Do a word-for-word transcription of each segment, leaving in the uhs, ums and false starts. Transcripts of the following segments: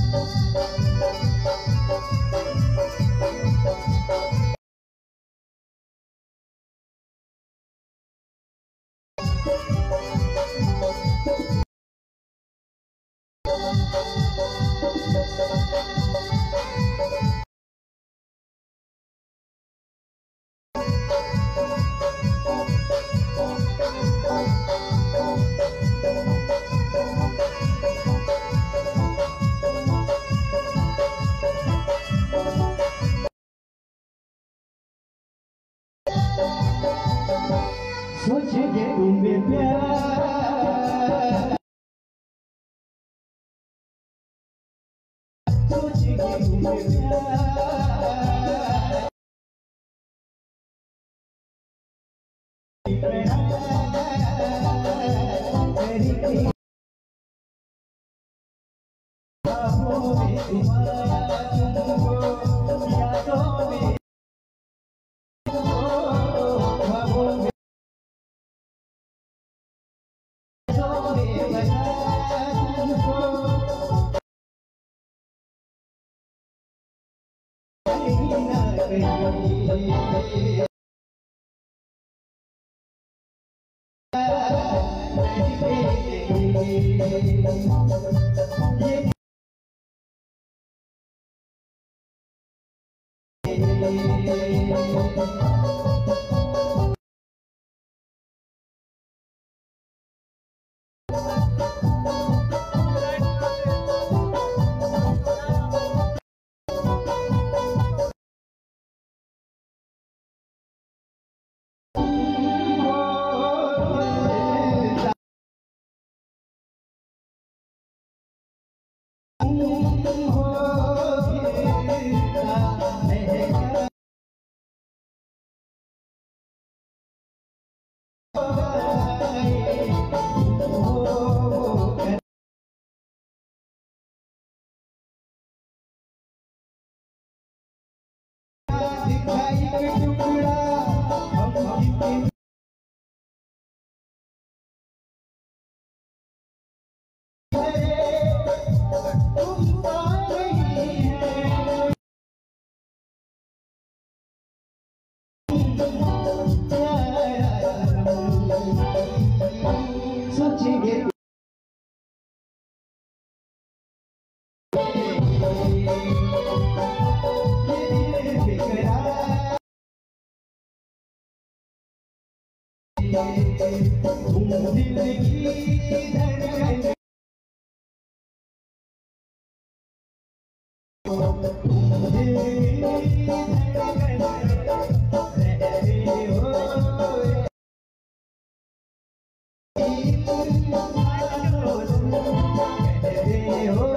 सोचेंगे तुम्हें प्यार, सोचेंगे तुम्हें प्यार, मेरी ख्वाबों में तुम्हारा तुमको यादों में ख्वाबों में तुम दिल की धड़कन, तुम दिल की धड़कन रहते हो, कहते हो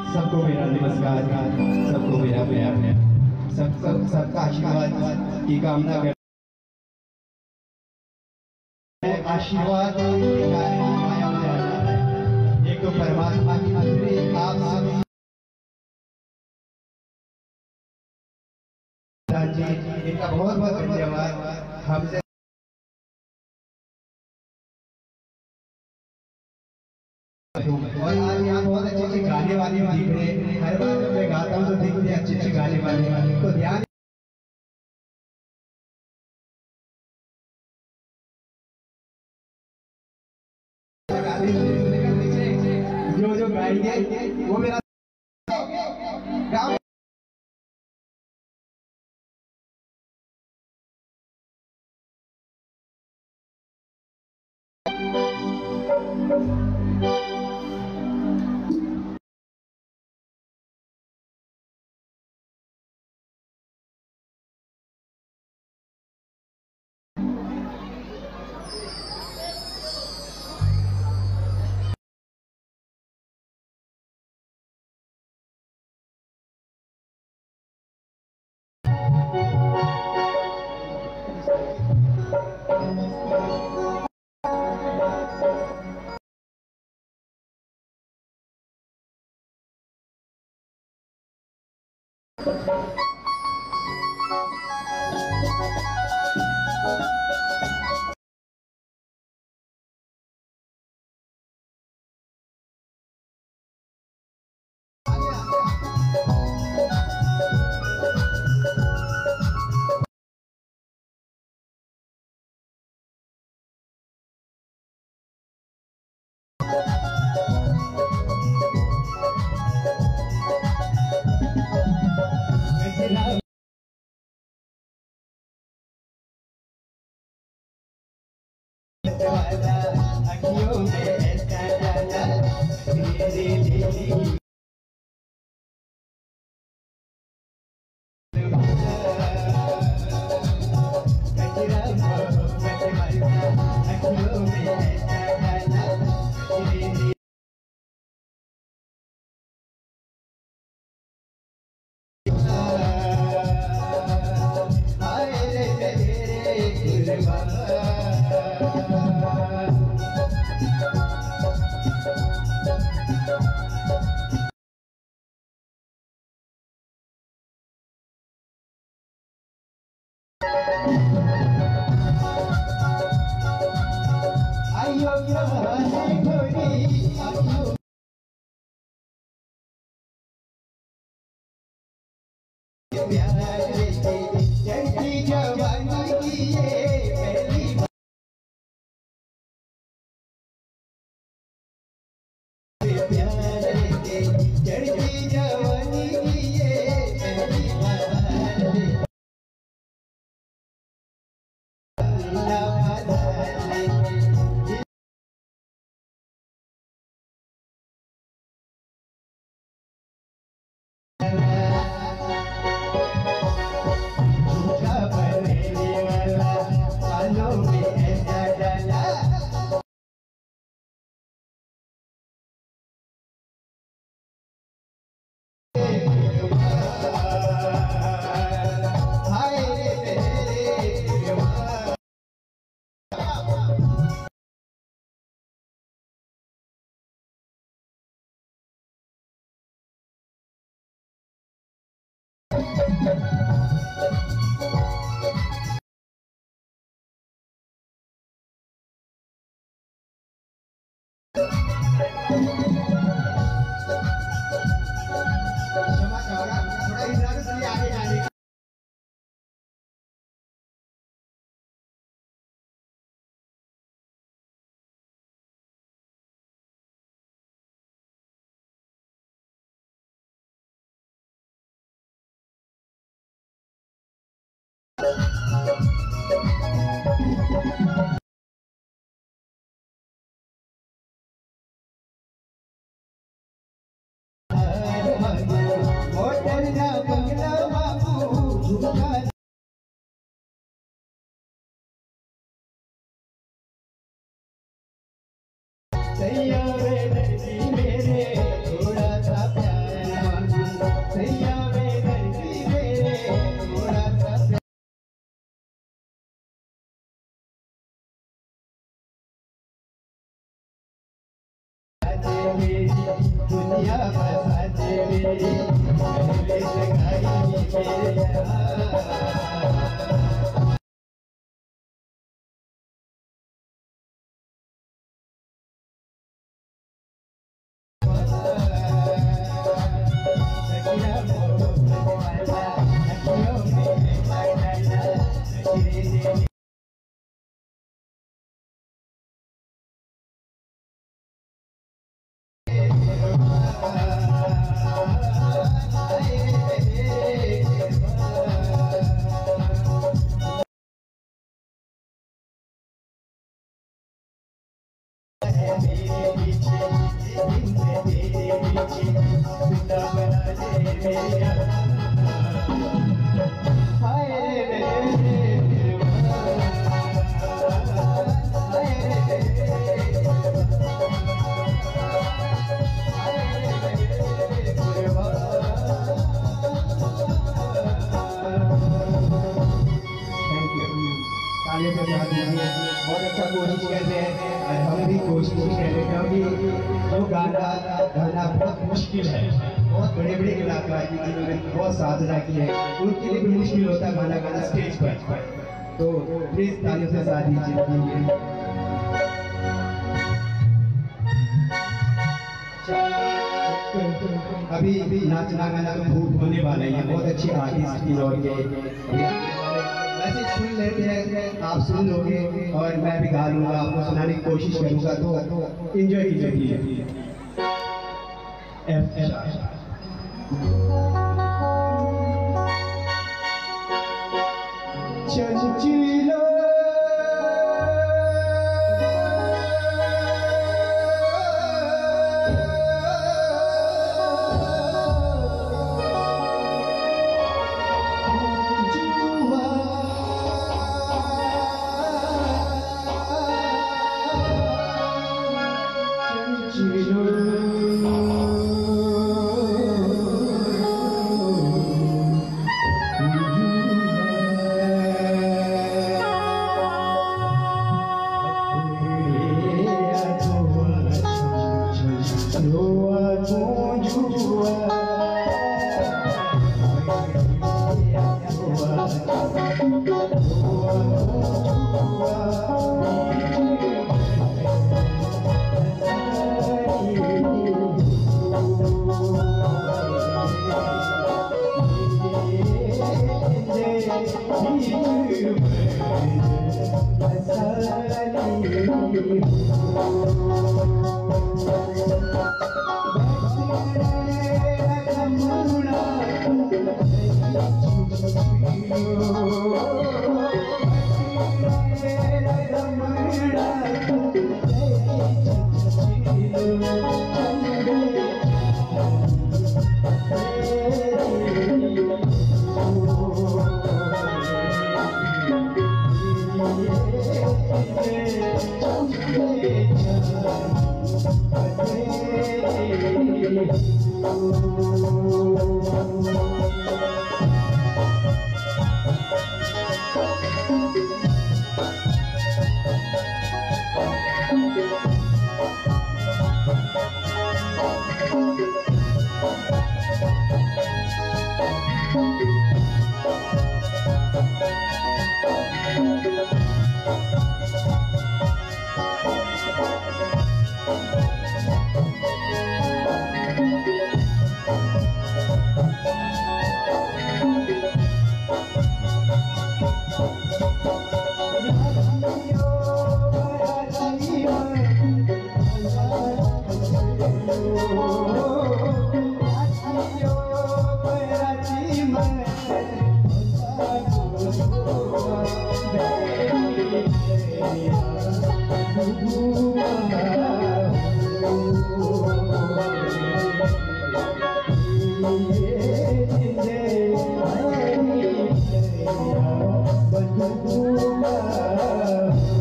सबको मेरा नमस्कार, सबको मेरा प्यार, सब सब सबका आशीर्वाद की कामना कर आशीर्वाद एक तो परमात्मा की दूसरी आप सभी जी, इनका बहुत बहुत धन्यवाद। हमसे और आज यहाँ बहुत अच्छे अच्छे गाने वाले दिख रहे हैं। हर बार जब मैं गाता हूँ तो दिखते हैं अच्छे अच्छे गाने वाले, तो ध्यान जो जो गाएंगे वो मेरा गाँव अखियों में ऐसा डाला मेरे लिए सैया वे लड़की मेरे थोड़ा सा प्यार दुनिया बसाते मेरी गले लगाई मेरे बहुत अच्छा कोशिश कर रहे हैं और हम भी कोशिश कर रहे हैं क्योंकि जो गाना गाना बहुत मुश्किल है। बहुत बड़े बड़े कलाकार की जिन्होंने बहुत साधना की है उनके लिए भी मुश्किल होता है गाना गाना स्टेज पर। तो प्लीज तालियों से साथ दीजिए। अभी अभी नाचना गाना तो खूब होने वाला है। बहुत अच्छी आर्टिस्ट की और के वैसे सुन लेते हैं, आप सुन लोगे और मैं भी गा लूंगा, आपको सुनाने की कोशिश करूंगा, तो एंजॉय कीजिए। चंचलो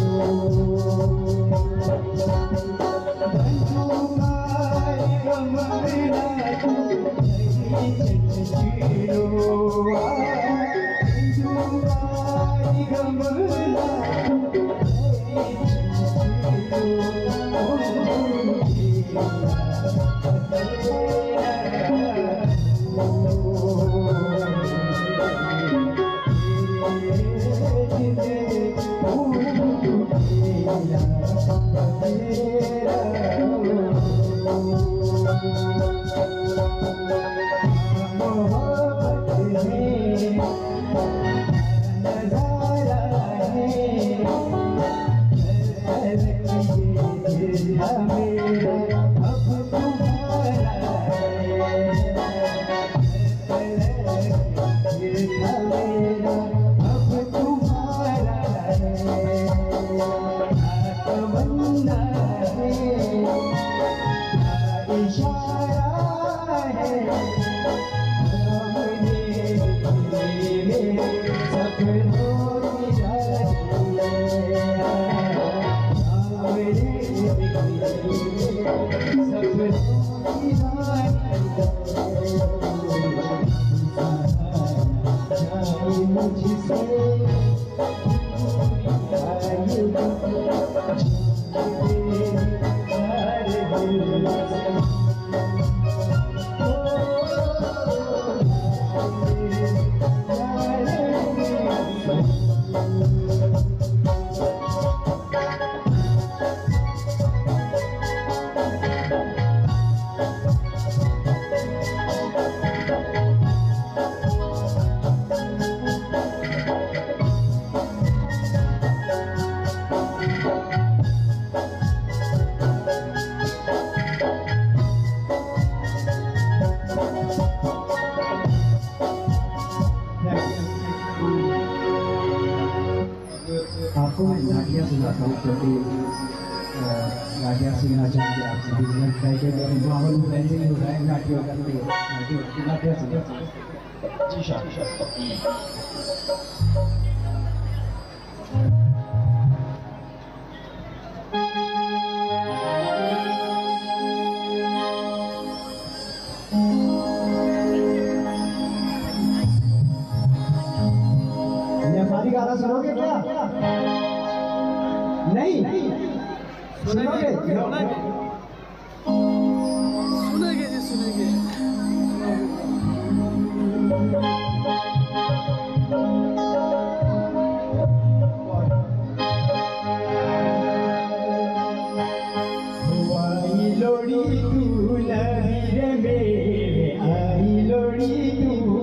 Come on. आपको मैं नाटिया सुनाता हूँ क्योंकि नाटिया सुनना चाहते आप सभी लोग माहौल वैसे ही हो रहा है नाटियों का नाटियों नाटिया सुना जी शाह गाना सुनोगे क्या? नहीं सुनोगे? सुनेंगे जी सुनेंगे। आई लोड़ी तू लहरे में आई लोड़ी तू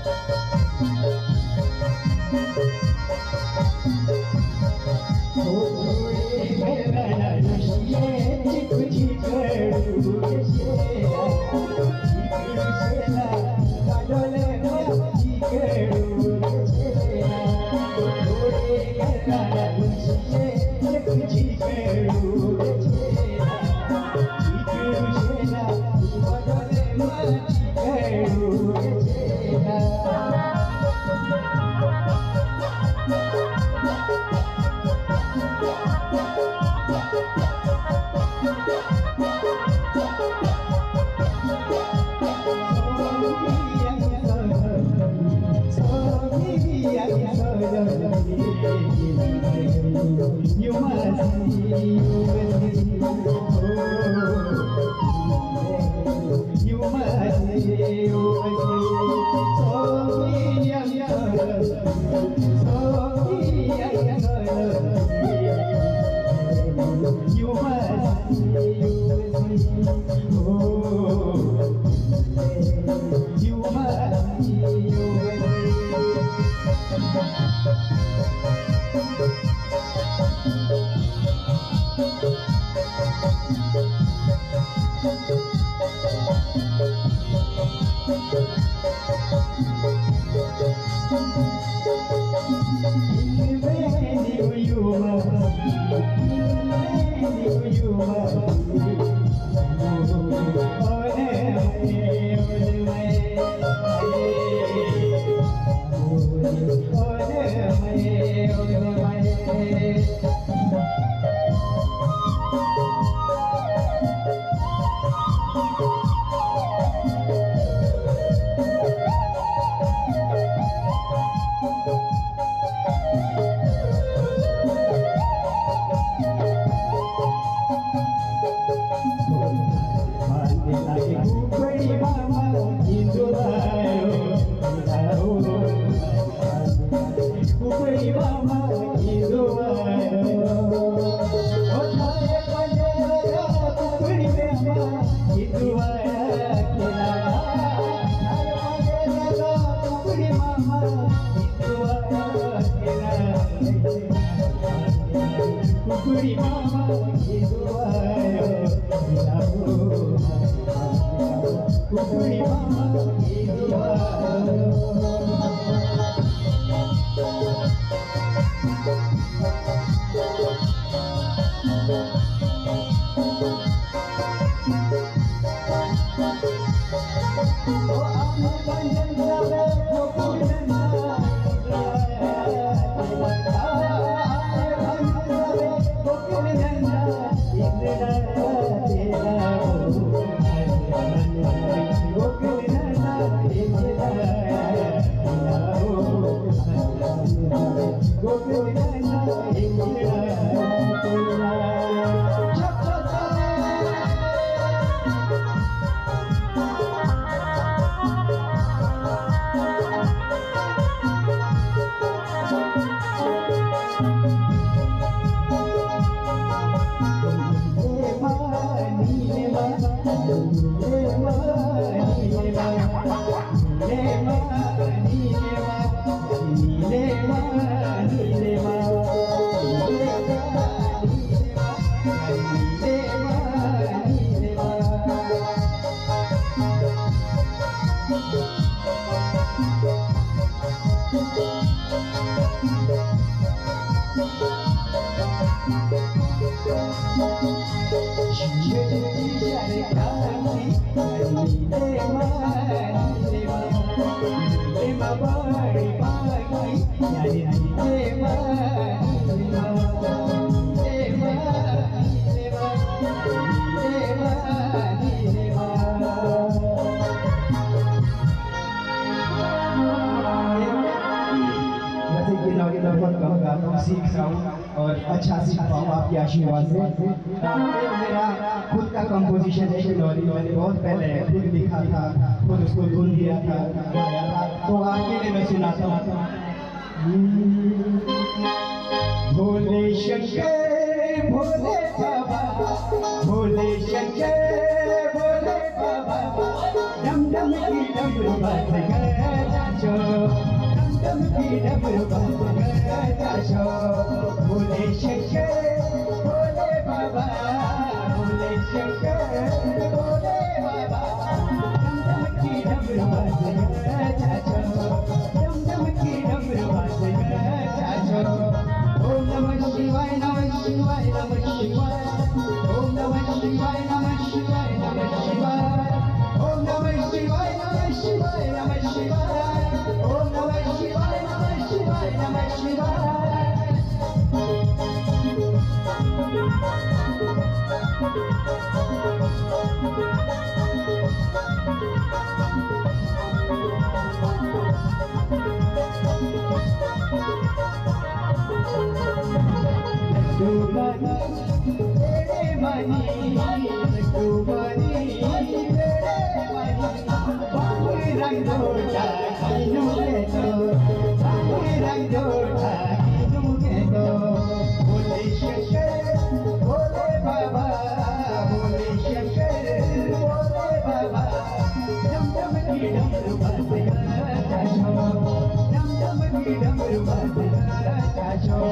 सीख रहा हूँ और अच्छा सीख पाऊँ आपके आशीर्वाद से। मेरा खुद का कंपोजिशन है किन्नौरी, मैंने बहुत पहले खुद लिखा था, खुद उसको धुन दिया था, गाया था, तो आगे में मैं सुनाता हूँ। भोले शंकर भोले बाबा, भोले शंकर भोले बाबा, डम डम की डमरू बज गया। डम की डमरू बाजो भोले शंकर भोले बाबा भोले शंकर भोले बाबा डम डम की डमरू बाजो डम डम की डमरू बाजो ओम नमः शिवाय नमः शिवाय नमः शिवाय ओम नमः शिवाय नमः शिवाय नमः शिवाय ओम नमः शिवाय नमः शिवाय नमः शिवाय ओम नमः शिवाय नमः शिवाय नमः शिवाय तेरे मनी तू मनी तेरे मनी रंग जोड़ा किनू के तो रंग जोड़ा किनू के तो भोले शंकर भोले बाबा भोले शंकर भोले बाबा डम डम की डमरू बाजो डम डम की डमरू बाजो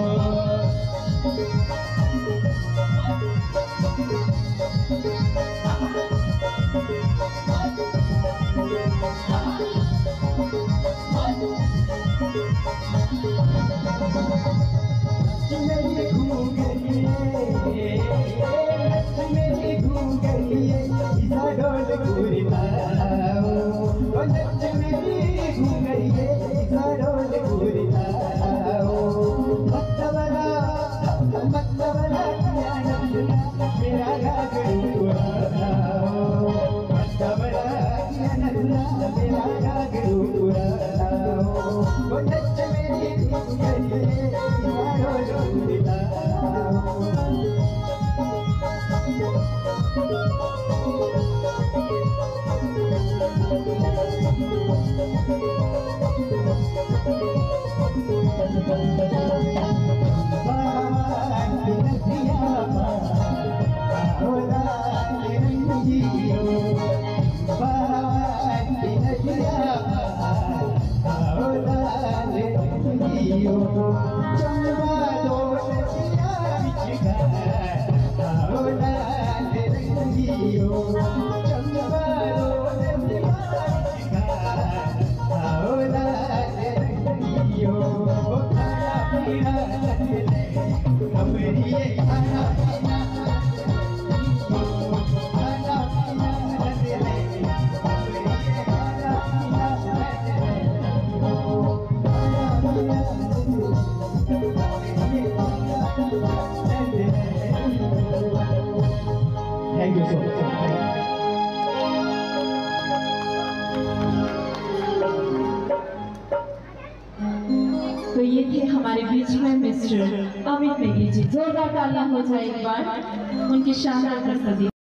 मेरी घूंघरिए मेरी घूंघरिए इसा डोल पूरी ताओ नच मेरी घूंघरिए इसा डोल पूरी ताओ मतवला मतवला किया नचना मेरा घाघरू उड़ाओ मतवला किया नचना मेरा घाघरू उड़ाओ नच मेरी घूंघरिए Thank you so much. तो ये थे हमारे बीच में मिस्टर अमित नेगी जी। जोरदार तालियां हो जाए एक बार उनकी शानदार प्रस्तुति।